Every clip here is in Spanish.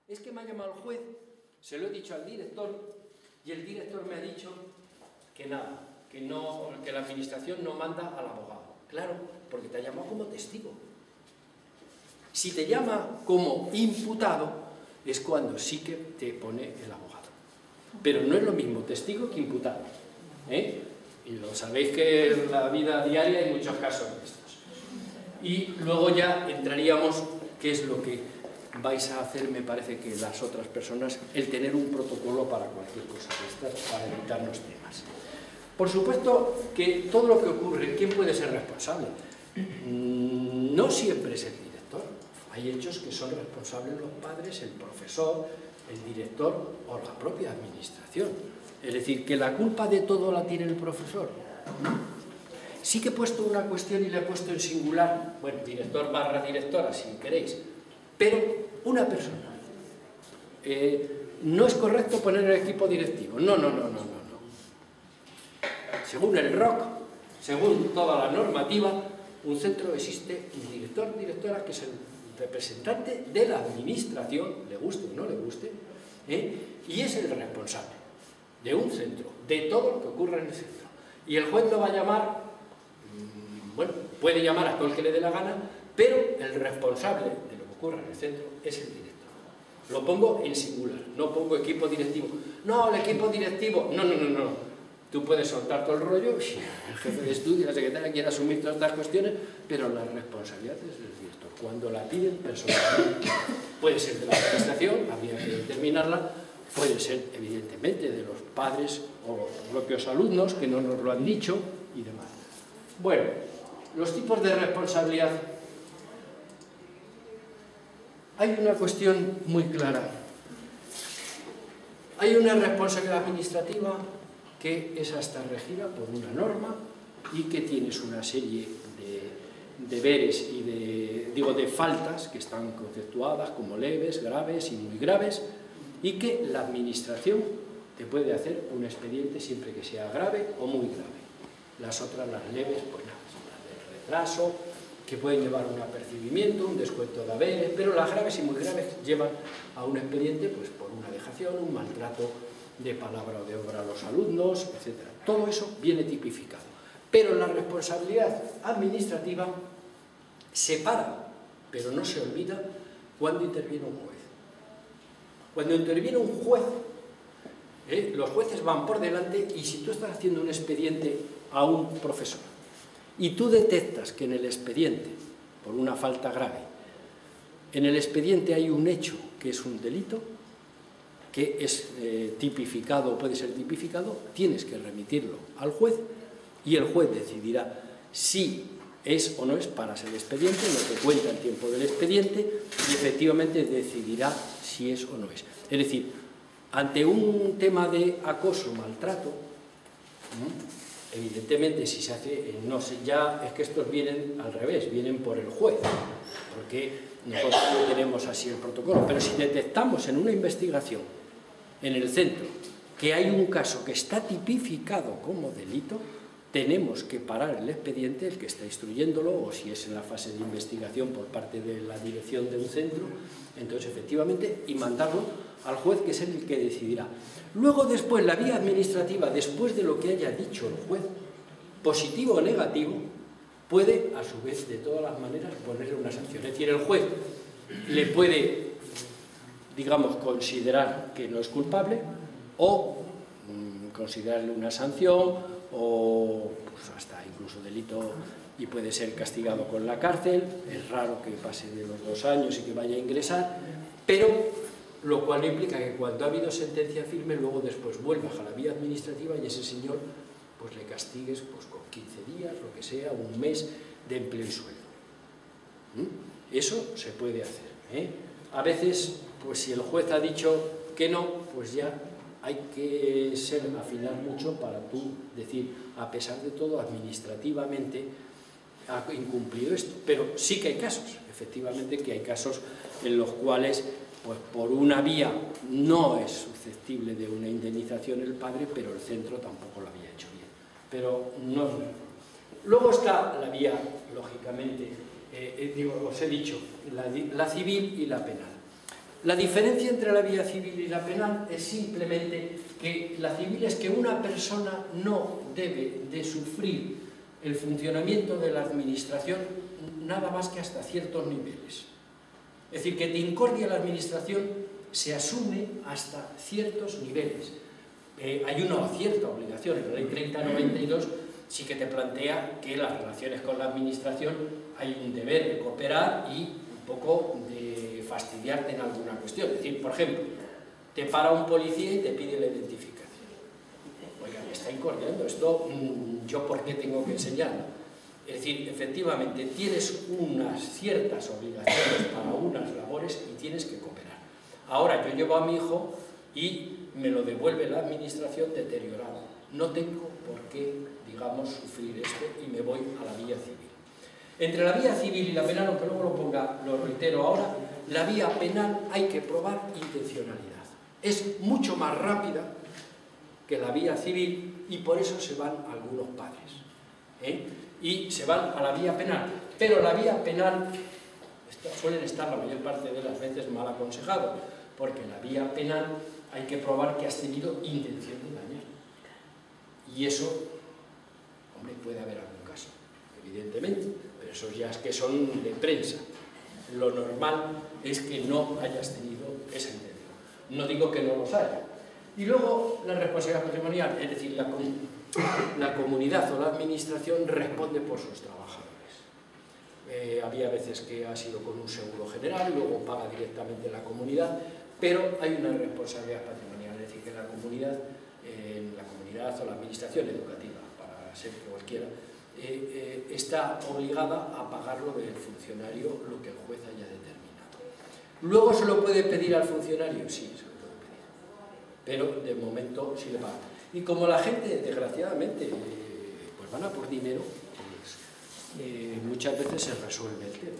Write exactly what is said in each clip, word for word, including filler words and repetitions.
Es que me ha llamado el juez, se lo he dicho al director y el director me ha dicho que nada, que, no, que la administración no manda al abogado. Claro, porque te ha llamado como testigo. Si te llama como imputado, es cuando sí que te pone el abogado. Pero no es lo mismo testigo que imputado, ¿eh? Y lo sabéis que en la vida diaria hay muchos casos de estos. Y luego ya entraríamos, qué es lo que vais a hacer, me parece que las otras personas, el tener un protocolo para cualquier cosa de estas, para evitarnos temas. Por supuesto que todo lo que ocurre, ¿quién puede ser responsable? No siempre es el director. Hay hechos que son responsables los padres, el profesor, el director o la propia administración. Es decir, que la culpa de todo la tiene el profesor. Sí que he puesto una cuestión y la he puesto en singular, bueno, director barra directora, si queréis, pero una persona. Eh, no es correcto poner el equipo directivo. No, no, no, no, no, no. Según el R O C, según toda la normativa, un centro existe un director, directora, que es el representante de la administración, le guste o no le guste, ¿eh? Y es el responsable de un centro, de todo lo que ocurra en el centro. Y el juez lo va a llamar, bueno, puede llamar a todo el que le dé la gana, pero el responsable de lo que ocurra en el centro es el director. Lo pongo en singular, no pongo equipo directivo. No, el equipo directivo, no, no, no, no. Tú puedes soltar todo el rollo, el jefe de estudio, la secretaria quiere asumir todas estas cuestiones, pero la responsabilidad es del director. Cuando la piden personalmente, puede ser de la administración, habría que determinarla, puede ser evidentemente de los padres o los propios alumnos que no nos lo han dicho y demás. Bueno, los tipos de responsabilidad. Hay una cuestión muy clara. Hay una responsabilidad administrativa que esa está regida por una norma y que tienes una serie de deberes y de, digo, de faltas que están conceptuadas como leves, graves y muy graves, y que la administración te puede hacer un expediente siempre que sea grave o muy grave. Las otras, las leves, pues nada, son las de retraso, que pueden llevar un apercibimiento, un descuento de haberes, pero las graves y muy graves llevan a un expediente pues por una dejación, un maltrato de palabra o de obra a los alumnos, etcétera. Todo eso viene tipificado. Pero la responsabilidad administrativa se para, pero no se olvida cuando interviene un juez. Cuando interviene un juez, ¿eh? los jueces van por delante y si tú estás haciendo un expediente a un profesor y tú detectas que en el expediente, por una falta grave, en el expediente hay un hecho que es un delito, que es eh, tipificado o puede ser tipificado, tienes que remitirlo al juez y el juez decidirá si es o no es, paras el expediente, no te cuenta el tiempo del expediente y efectivamente decidirá si es o no es. Es decir, ante un tema de acoso, maltrato, ¿no? Evidentemente si se hace, no sé, ya es que estos vienen al revés, vienen por el juez, porque nosotros no tenemos así el protocolo, pero si detectamos en una investigación en el centro que hay un caso que está tipificado como delito, tenemos que parar el expediente, el que está instruyéndolo, o si es en la fase de investigación por parte de la dirección de un centro, entonces efectivamente, y mandarlo al juez, que es el que decidirá. Luego después, la vía administrativa, después de lo que haya dicho el juez, positivo o negativo, puede, a su vez, de todas las maneras, ponerle una sanción. Es decir, el juez le puede, digamos, considerar que no es culpable, o mmm, considerarle una sanción, o pues, hasta incluso delito, y puede ser castigado con la cárcel. Es raro que pase de los dos años y que vaya a ingresar, pero lo cual implica que cuando ha habido sentencia firme, luego después vuelvas a la vía administrativa y ese señor pues le castigues pues, con quince días, lo que sea, un mes de empleo y sueldo. ¿Mm? Eso se puede hacer, ¿eh? A veces, pues si el juez ha dicho que no, pues ya hay que ser, afinar mucho para tú decir, a pesar de todo, administrativamente ha incumplido esto. Pero sí que hay casos, efectivamente que hay casos en los cuales, pues por una vía no es susceptible de una indemnización el padre, pero el centro tampoco lo había hecho bien. Pero no es verdad. Luego está la vía, lógicamente, eh, digo, os he dicho, la, la civil y la penal. La diferencia entre la vía civil y la penal es simplemente que la civil es que una persona no debe de sufrir el funcionamiento de la administración nada más que hasta ciertos niveles. Es decir, que de incordia la administración se asume hasta ciertos niveles. Eh, hay una cierta obligación, en la ley treinta noventa y dos sí que te plantea que las relaciones con la administración hay un deber de cooperar y un poco de fastidiarte en alguna cuestión. Es decir, por ejemplo, te para un policía y te pide la identificación. Oiga, me está incordiando, esto mmm, yo por qué tengo que enseñarlo. Es decir, efectivamente, tienes unas ciertas obligaciones para unas labores y tienes que cooperar. Ahora, yo llevo a mi hijo y me lo devuelve la administración deteriorado. No tengo por qué, digamos, sufrir esto y me voy a la vía civil. Entre la vía civil y la penal, aunque luego lo ponga, lo reitero ahora, la vía penal hay que probar intencionalidad. Es mucho más rápida que la vía civil y por eso se van algunos padres, ¿eh? Y se van a la vía penal. Pero la vía penal suelen estar la mayor parte de las veces mal aconsejados, porque en la vía penal hay que probar que has tenido intención de dañar. Y eso, hombre, puede haber algún caso, evidentemente, pero esos ya es que son de prensa. Lo normal es que no hayas tenido esa intención. No digo que no los haya. Y luego la responsabilidad patrimonial, es decir, la, la comunidad o la administración responde por sus trabajadores. Eh, había veces que ha sido con un seguro general, luego paga directamente la comunidad, pero hay una responsabilidad patrimonial, es decir, que la comunidad, eh, la comunidad o la administración educativa, para ser cualquiera, eh, eh, está obligada a pagarlo del funcionario lo que el juez haya determinado. ¿Luego se lo puede pedir al funcionario? Sí, se lo puede pedir, pero de momento sí le paga. Y como la gente, desgraciadamente, eh, pues van a por dinero, pues, eh, muchas veces se resuelve el tema.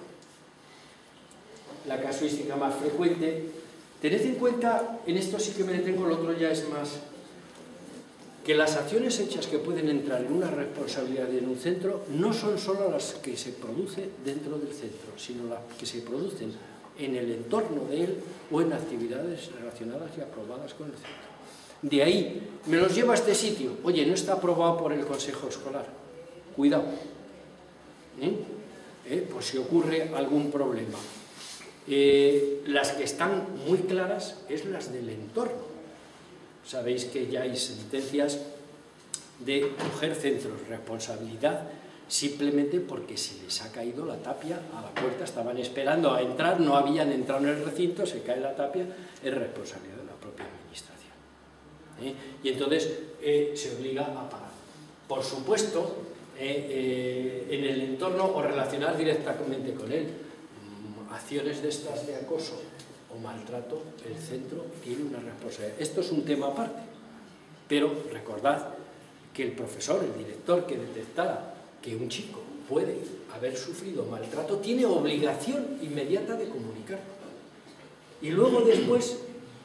La casuística más frecuente, tened en cuenta, en esto sí que me detengo, el otro ya es más, que las acciones hechas que pueden entrar en una responsabilidad en un centro no son solo las que se producen dentro del centro, sino las que se producen en el entorno de él o en actividades relacionadas y aprobadas con el centro. De ahí, me los llevo a este sitio, oye, no está aprobado por el consejo escolar, cuidado, ¿eh? ¿Eh? Pues si ocurre algún problema. Eh, las que están muy claras es las del entorno. Sabéis que ya hay sentencias de coger centros responsabilidad simplemente porque se les ha caído la tapia a la puerta, estaban esperando a entrar, no habían entrado en el recinto, se cae la tapia, es responsabilidad de la propia administración. ¿Eh? Y entonces eh, se obliga a pagar. Por supuesto, eh, eh, en el entorno o relacionar directamente con él, acciones de estas de acoso o maltrato, el centro tiene una responsabilidad. Esto es un tema aparte, pero recordad que el profesor, el director que detectara que un chico puede haber sufrido maltrato, tiene obligación inmediata de comunicarlo. Y luego después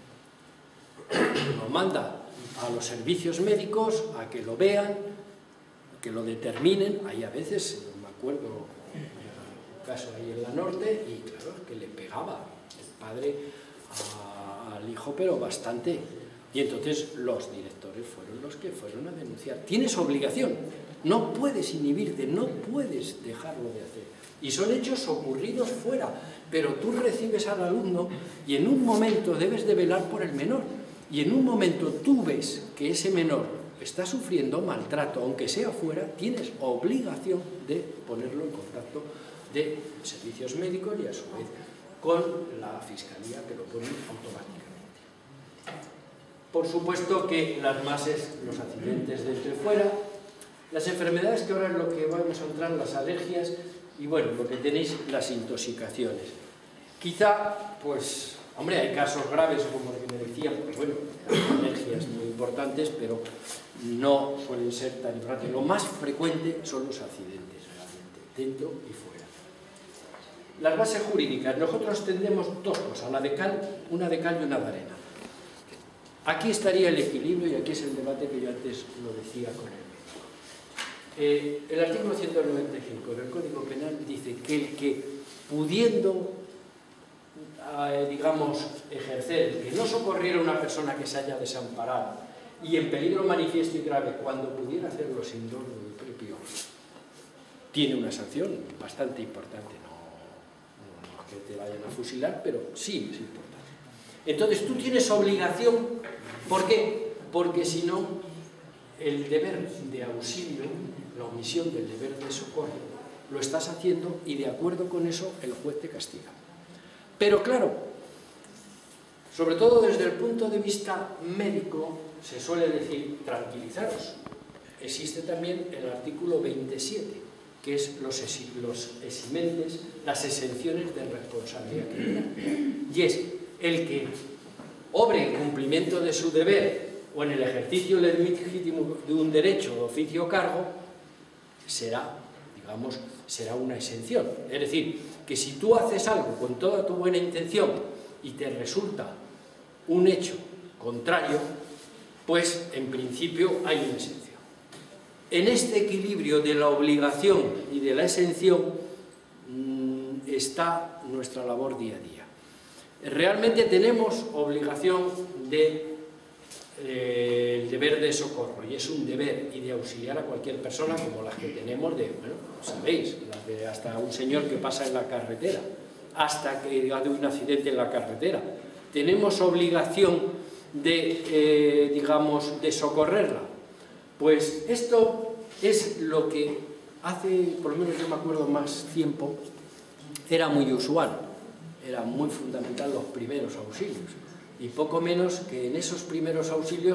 lo manda a los servicios médicos a que lo vean, que lo determinen. Hay a veces, me acuerdo, un caso ahí en la norte, y claro, que le pegaba el padre a, al hijo, pero bastante. Y entonces los directores fueron los que fueron a denunciar. Tienes obligación, no puedes inhibirte, no puedes dejarlo de hacer. Y son hechos ocurridos fuera, pero tú recibes al alumno y en un momento debes de velar por el menor. Y en un momento tú ves que ese menor está sufriendo maltrato, aunque sea fuera, tienes obligación de ponerlo en contacto de servicios médicos y a su vez con la fiscalía, que lo pone automáticamente. Por supuesto que las más es los accidentes dentro y fuera, las enfermedades, que ahora es lo que vamos a entrar, las alergias, y bueno, lo que tenéis, las intoxicaciones. Quizá, pues, hombre, hay casos graves, como el que me decía, porque bueno, hay alergias muy importantes, pero no suelen ser tan importantes. Lo más frecuente son los accidentes, realmente, dentro y fuera. Las bases jurídicas, nosotros tendremos dos cosas, la de cal, una de cal y una de arena. Aquí estaría el equilibrio y aquí es el debate que yo antes lo decía con él. Eh, el artículo ciento noventa y cinco del Código Penal dice que el que, pudiendo eh, digamos, ejercer, que no socorriera a una persona que se haya desamparado y en peligro manifiesto y grave, cuando pudiera hacerlo sin dolo y propio, tiene una sanción bastante importante. No, no, no es que te vayan a fusilar, pero sí es importante. Entonces tú tienes obligación. ¿Por qué? Porque si no, el deber de auxilio, la omisión del deber de socorro, lo estás haciendo y de acuerdo con eso el juez te castiga. Pero claro, sobre todo desde el punto de vista médico, se suele decir, tranquilizaros. Existe también el artículo veintisiete, que es los, esi los eximentes, las exenciones de responsabilidad criminal. Y es el que obre en cumplimiento de su deber o en el ejercicio legítimo de un derecho, de oficio o cargo, será, digamos, será una exención. Es decir, que si tú haces algo con toda tu buena intención y te resulta un hecho contrario, pues en principio hay una exención. En este equilibrio de la obligación y de la exención mmm, está nuestra labor día a día. Realmente tenemos obligación de eh, el deber de socorro, y es un deber y de auxiliar a cualquier persona, como las que tenemos de, bueno, sabéis, las de hasta un señor que pasa en la carretera, hasta que ha de un accidente en la carretera. Tenemos obligación de, eh, digamos, de socorrerla. Pues esto es lo que hace, por lo menos yo me acuerdo más tiempo, era muy usual. Era muy fundamental los primeros auxilios, y poco menos que en esos primeros auxilios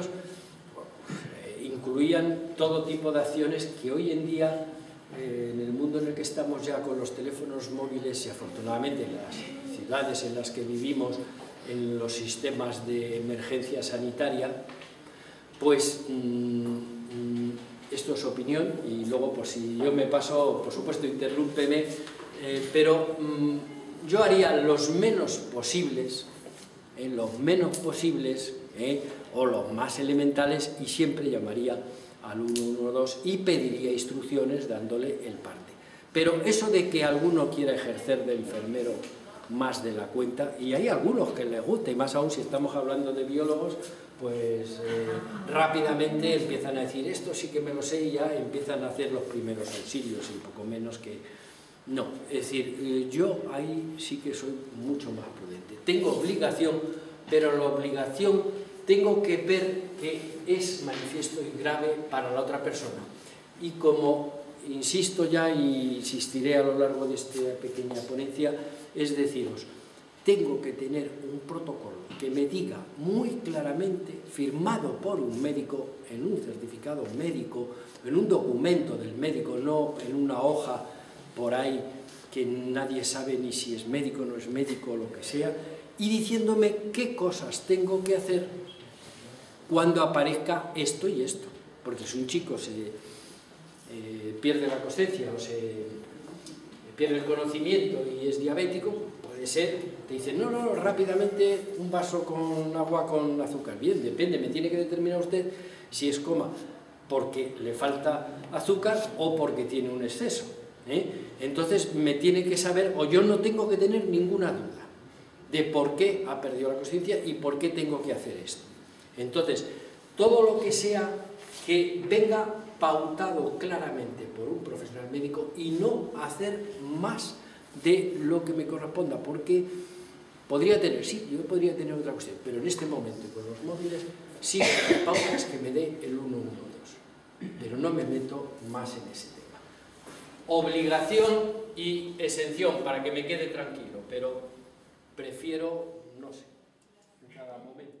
eh, incluían todo tipo de acciones que hoy en día, eh, en el mundo en el que estamos ya con los teléfonos móviles y afortunadamente en las ciudades en las que vivimos, en los sistemas de emergencia sanitaria, pues mmm, esto es opinión, y luego por si yo me paso, por supuesto interrúmpeme, eh, pero mmm, yo haría los menos posibles, eh, los menos posibles, eh, o los más elementales, y siempre llamaría al uno uno dos y pediría instrucciones dándole el parte. Pero eso de que alguno quiera ejercer de enfermero más de la cuenta, y hay algunos que les gusta, y más aún si estamos hablando de biólogos, pues eh, rápidamente empiezan a decir esto sí que me lo sé, y ya empiezan a hacer los primeros auxilios, y poco menos que... No, es decir, yo ahí sí que soy mucho más prudente. Tengo obligación, pero la obligación tengo que ver que es manifiesto y grave para la otra persona. Y como insisto ya, y insistiré a lo largo de esta pequeña ponencia, es deciros, tengo que tener un protocolo que me diga muy claramente, firmado por un médico, en un certificado médico, en un documento del médico, no en una hoja por ahí que nadie sabe ni si es médico o no es médico o lo que sea, y diciéndome qué cosas tengo que hacer cuando aparezca esto y esto. Porque si un chico se eh, pierde la conciencia o se pierde el conocimiento y es diabético, puede ser, te dicen, no, no, rápidamente un vaso con agua con azúcar. Bien, depende, me tiene que determinar usted si es coma porque le falta azúcar o porque tiene un exceso. ¿Eh? Entonces me tiene que saber, o yo no tengo que tener ninguna duda de por qué ha perdido la conciencia y por qué tengo que hacer esto. Entonces, todo lo que sea que venga pautado claramente por un profesional médico y no hacer más de lo que me corresponda, porque podría tener, sí, yo podría tener otra cuestión, pero en este momento con los móviles sí hay pautas que me dé el uno uno dos, pero no me meto más en ese tema. Obligación y exención, para que me quede tranquilo, pero prefiero, no sé, en cada momento.